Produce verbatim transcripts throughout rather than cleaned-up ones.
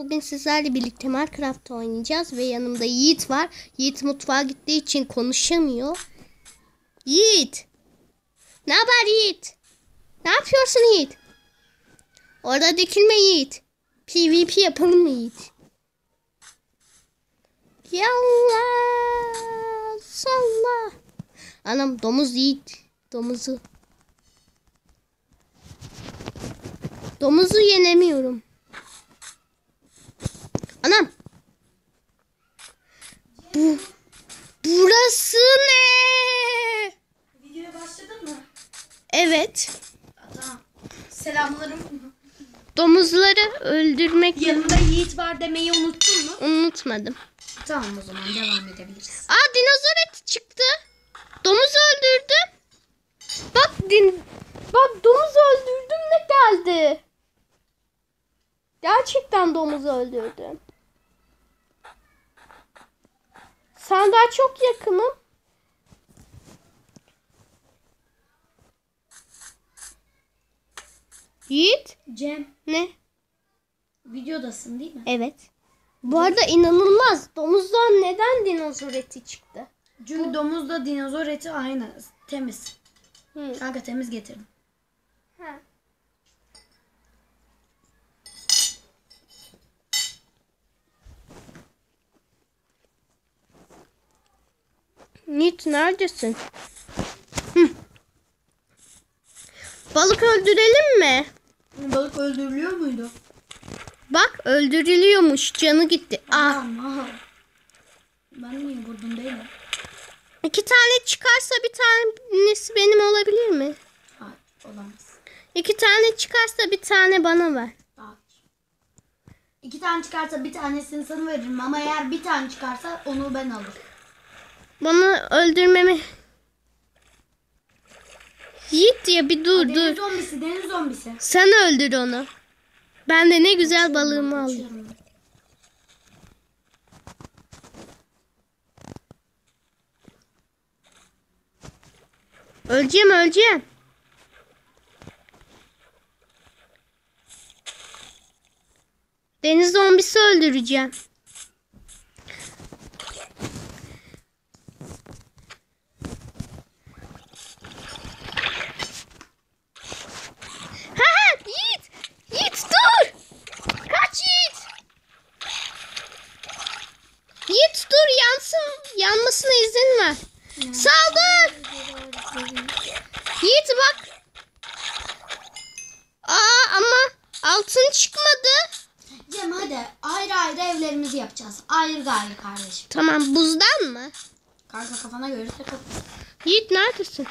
Bugün sizlerle birlikte Minecraft oynayacağız ve yanımda Yiğit var. Yiğit mutfağa gittiği için konuşamıyor. Yiğit! Ne haber Yiğit? Ne yapıyorsun Yiğit? Orada dikilme Yiğit. PvP yapalım mı Yiğit? Yallah! Sallah! Anam domuz Yiğit. Domuzu. Domuzu yenemiyorum. Anam. Bu. Burası ne? Videoya başladın mı? Evet. Tamam. Selamlarım. Domuzları öldürmek. Yanında Yiğit var demeyi unuttun mu? Unutmadım. Tamam, o zaman devam edebiliriz. Aa, dinozor eti çıktı. Domuz öldürdüm. Bak din. Bak domuz öldürdüm ne geldi? Gerçekten domuz öldürdüm. Sen daha çok yakınım. Yiğit. Cem, Ne? videodasın değil mi? Evet. Bu arada inanılmaz. Domuzdan neden dinozor eti çıktı? Çünkü domuzla dinozor eti aynı. Temiz. Hı. Kanka temiz getirdim. Ha. Yiğit neredesin? Hı. Balık öldürelim mi? Balık öldürülüyor muydu? Bak öldürülüyormuş. Canı gitti. Ah. Ama ben niye vurdum değil mi? İki tane çıkarsa bir tanesi benim olabilir mi? Hayır, olamaz. İki tane çıkarsa bir tane bana ver. Hayır. İki tane çıkarsa bir tanesini sana veririm ama eğer bir tane çıkarsa onu ben alırım. Bana öldürmemi... Yiğit ya bir dur Aa, dur. deniz zombisi, deniz zombisi. Sen öldür onu. Ben de ne güzel balığımı alayım. Kaçıyorum. Öleceğim öleceğim. Deniz zombisi öldüreceğim. Ha ha Yiğit. Yiğit dur. Kaç Yiğit. Yiğit dur yansın. Yanmasına izin ver. Saldır. Yiğit bak. Aa ama altın çıkmadı. Cem hadi ayrı ayrı evlerimizi yapacağız. Ayrı gayrı kardeşim. Tamam buzdan mı? Kanka kafana göre takıl. Yiğit neredesin?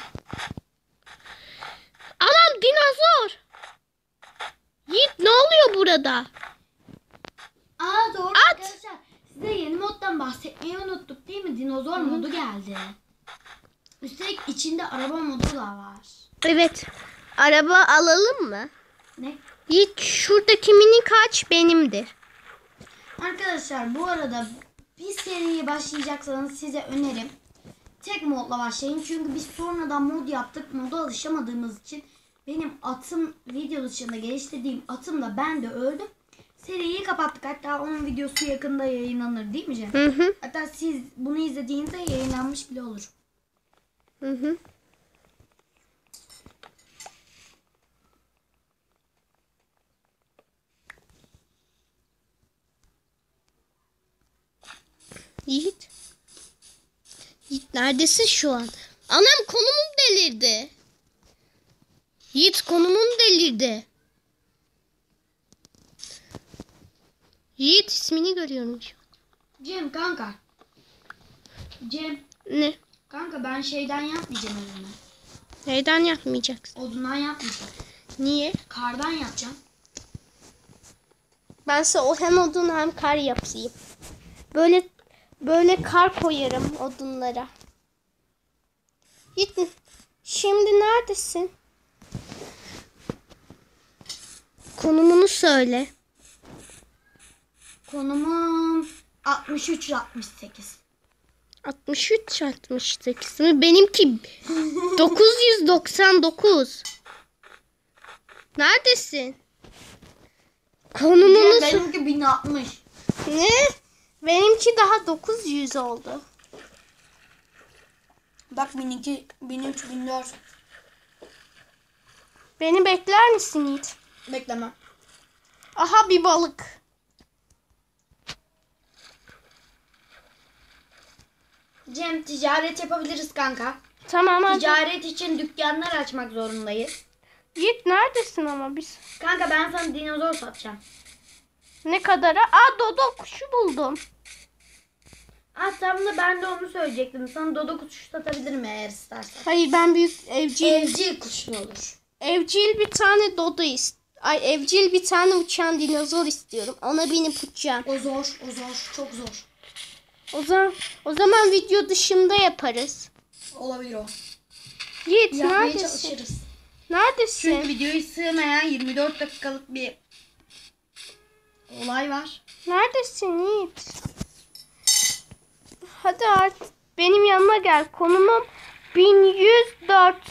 Anam dinozor. Yiğit ne oluyor burada? Aa doğru At. arkadaşlar. Size yeni moddan bahsetmeyi unuttuk değil mi? Dinozor modu geldi. Üstelik içinde araba modu da var. Evet. Araba alalım mı? Ne? Yiğit şuradaki mini kaç benimdir. Arkadaşlar bu arada bir seriye başlayacaksanız size önerim. Tek modla başlayın. Çünkü biz sonradan mod yaptık. Moda alışamadığımız için benim atım video dışında geliştirdiğim atımla ben de öldüm. Seriyi kapattık. Hatta onun videosu yakında yayınlanır değil mi Cem? Hı hı. Hatta siz bunu izlediğinizde yayınlanmış bile olur. Hı hı. Yiğit. Yiğit neredesin şu an? Anam konumum delirdi. Yiğit konumum delirdi. Yiğit ismini görüyorum şu an. Cem kanka. Cem Ne? kanka ben şeyden yapmayacağım evime. Neyden yapmayacaksın? Odundan yapmayacağım. Niye? Kardan yapacağım. Bense o hem odun hem kar yapayım. Böyle böyle kar koyarım odunlara. Git. Şimdi neredesin? Konumunu söyle. Konumum altmış üç altmış sekiz. altmış üç altmış sekiz mi? Benimki dokuz yüz doksan dokuz. Neredesin? Konumunu Benimki bin bin altmış. Ne? Benimki daha dokuz yüz oldu. Bak bin iki, bin üç, bin dört. Beni bekler misin Yiğit? Bekleme. Aha bir balık. Cem ticaret yapabiliriz kanka. Tamam hadi. Ticaret için dükkanlar açmak zorundayız. Yiğit neredesin ama biz? Kanka ben sana dinozor satacağım. Ne kadara? Aa dodo kuşu buldum. Ah tam da ben de onu söyleyecektim. Sana dodo kuşu satabilirim eğer istersen. Hayır ben büyük evcil Evcil kuşun olur. evcil bir tane dodo ist. Ay evcil bir tane uçan dinozor istiyorum. Ona binip uçacağım. O zor, o zor, çok zor. O zaman o zaman video dışında yaparız. Olabilir o. Yiğit Yapmaya neredesin? çalışırız. Neredesin? Çünkü videoyu sığmayan yirmi dört dakikalık bir olay var. Neredesin Yiğit? Hadi artık benim yanıma gel. Konumum bin yüz dört.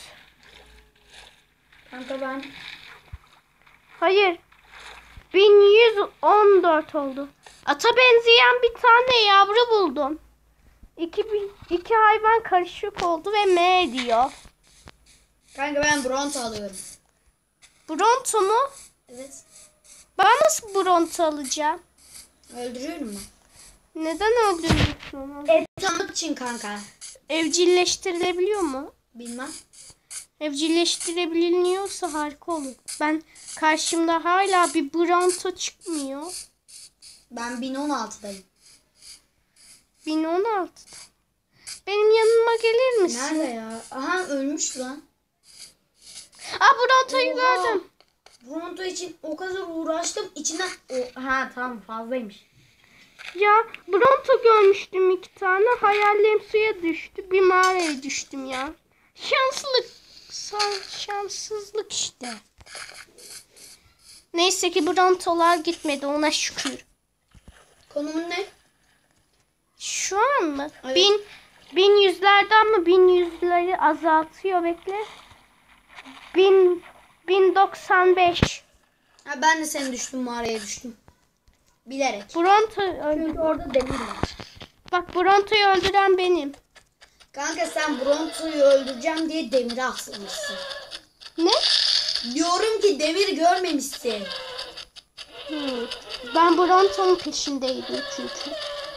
Kanka ben Hayır. bin yüz on dört oldu. Ata benzeyen bir tane yavru buldum. İki, bin- iki hayvan karışık oldu ve M diyor. kanka ben Bronto alıyorum. Bronto mu? Evet. Ben nasıl Bronto alacağım? Öldürüyorum ben. Neden öldürüyorsun onu? Et tanık için kanka. Evcilleştirilebiliyor mu? Bilmem. Evcilleştirebiliyorsa harika olur. Ben karşımda hala bir Bronto çıkmıyor. Ben bin on altıdayım. bin on altı. Benim yanıma gelir misin? Nerede ya? Aha ölmüş lan. Aa Bronto'yu Oha. gördüm. Bronto için o kadar uğraştım. İçinden o ha tamam fazlaymış. Ya Bronto görmüştüm iki tane. Hayallerim suya düştü. Bir mağaraya düştüm ya. Şanslık. Sa- şanssızlık işte. Neyse ki Bronto'lar gitmedi ona şükür. Konumun ne? Şu an mı? Evet. Bin, bin yüzlerden mi? Bin yüzleri azaltıyor bekle. Bin, bin doksan beş. Ha, ben de seni düştüm mağaraya düştüm. Bilerek. Bronto öldü. Çünkü orada demir var. Bak Bronto'yu öldüren benim. Kanka sen Bronto'yu öldüreceğim diye demire asılmışsın. Ne? Diyorum ki demir görmemişsin. Hmm. Ben Bronto'nun peşindeydim çünkü.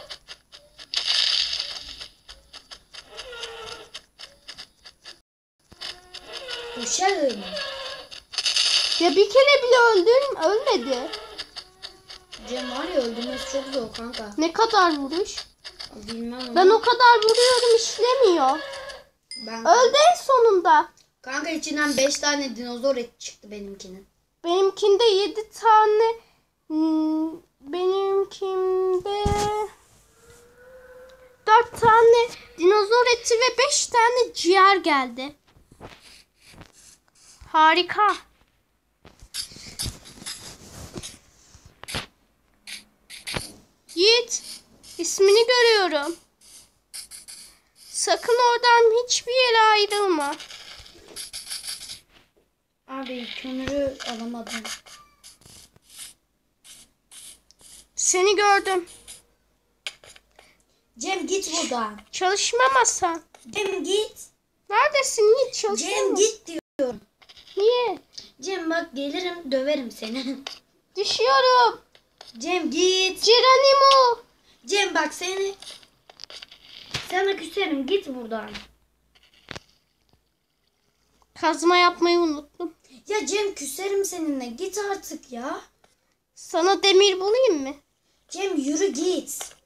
Uşağım. Ya bir kere bile öldüm, ölmedi. Cem var ya öldürmesi çok zor kanka. Ne kadar vuruş? Bilmem ama. Ben o kadar vuruyorum işlemiyor. Ben... Öldü en sonunda. Kanka içinden beş tane dinozor eti çıktı benimkinin. Benimkinde yedi tane. hmm, Benimkinde dört tane dinozor eti ve beş tane ciğer geldi. Harika. Yiğit, ismini görüyorum. Sakın oradan hiçbir yere ayrılma. Abi kömürü alamadım. Seni gördüm. Cem git buradan. Çalışma masan. Cem git. Neredesin Yiğit? Çalışma Cem mı? git diyorum. Niye? Cem bak gelirim döverim seni. Düşüyorum. Cem git. Geronimo. Cem bak seni. Sana küserim git buradan. Kazma yapmayı unuttum. Ya Cem küserim seninle git artık ya. Sana demir bulayım mı? Cem yürü git.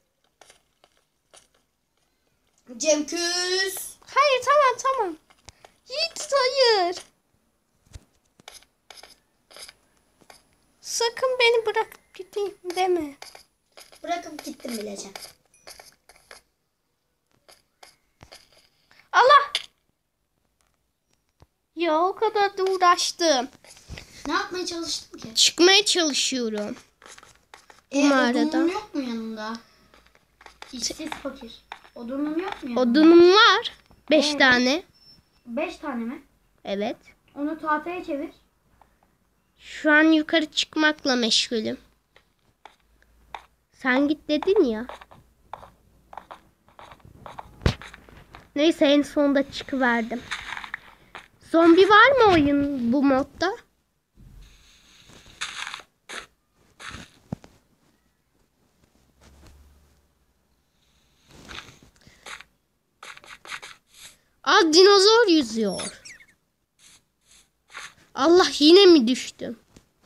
Cem küs. Hayır tamam tamam. Yiğit hayır. Sakın beni bırakıp gideyim deme. Bırakıp gittim bile Cem. Allah. Ya o kadar da uğraştım. Ne yapmaya çalıştın ki? Çıkmaya çalışıyorum. E, Mağaradan. odunun yok mu yanında? İşsiz fakir. Odunun yok mu yanında? Odunum var. Beş Evet. tane. Beş tane mi? Evet. Onu tahtaya çevir. Şu an yukarı çıkmakla meşgulüm. Sen git dedin ya. Neyse en sonunda çıkıverdim. Zombi var mı oyun bu modda? Aa, dinozor yüzüyor. Allah, yine mi düştüm?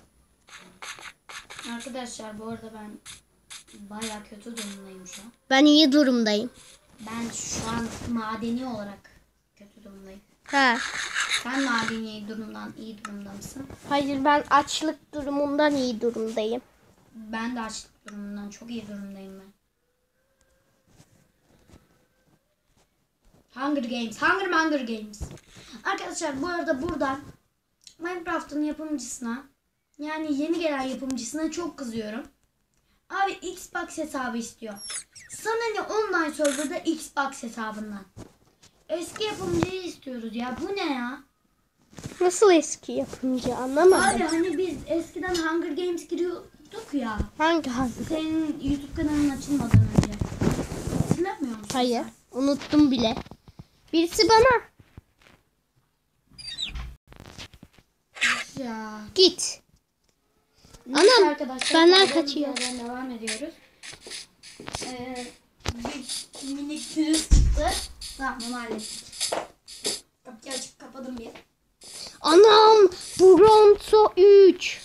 Arkadaşlar bu arada ben bayağı kötü durumdayım şu an. Ben iyi durumdayım. Ben şu an madeni olarak kötü durumdayım. Ha. Sen madeni durumdan iyi durumda mısın? Hayır, ben açlık durumundan iyi durumdayım. Ben de açlık durumundan çok iyi durumdayım ben. Hunger Games, Hunger Hunger Games. Arkadaşlar bu arada buradan Minecraft'ın yapımcısına, yani yeni gelen yapımcısına çok kızıyorum. Abi Xbox hesabı istiyor. Sana ne online serverda Xbox hesabından? Eski yapımcıyı istiyoruz ya. Bu ne ya? Nasıl eski yapımcı, anlamadım. Abi hani biz eskiden Hunger Games giriyorduk ya. Hangi hangi? Senin YouTube kanalın açılmadan önce. Hatırlamıyor musun? Hayır, unuttum bile. Birisi bana. Ya. Git. Neyse Anam, arkadaşlar, benden kaldığımız kaçıyor. yerden devam ediyoruz. Ee, bir minik virüs çıktı. Tamam, onu hallettik. Kapıyı açıp kapadım bir. Anam, Bronto üç.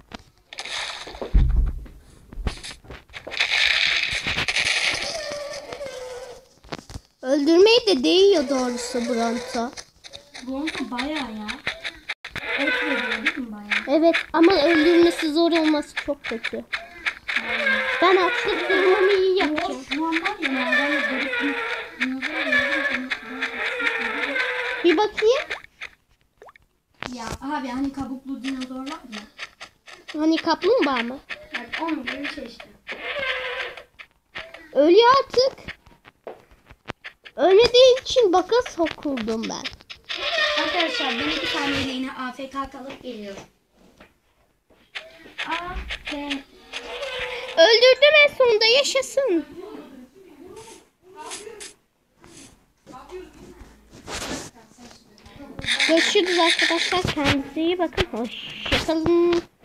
Öldürmeyi de değiyor doğrusu Bronto. Bronto bayağı ya. Et veriyor değil mi bayağı? Evet, ama öldürmesi zor olması çok kötü. Ben açlık durumumu iyi yapacağım. Şu an var ya, nereden de garip bir dinozor gördüm. Bir bakayım. Ya abi hani kabuklu dinozor var ya. Hani kaplumbağa mı? Yani onun gibi bir şey işte. Ölüyor artık. Ölmediği için baka sokuldum ben. Arkadaşlar ben iki saniye yine A F K kalıp geliyorum. A F Öldürdüm en sonunda, yaşasın. Görüşürüz arkadaşlar. Kendinize iyi bakın. Hoşçakalın.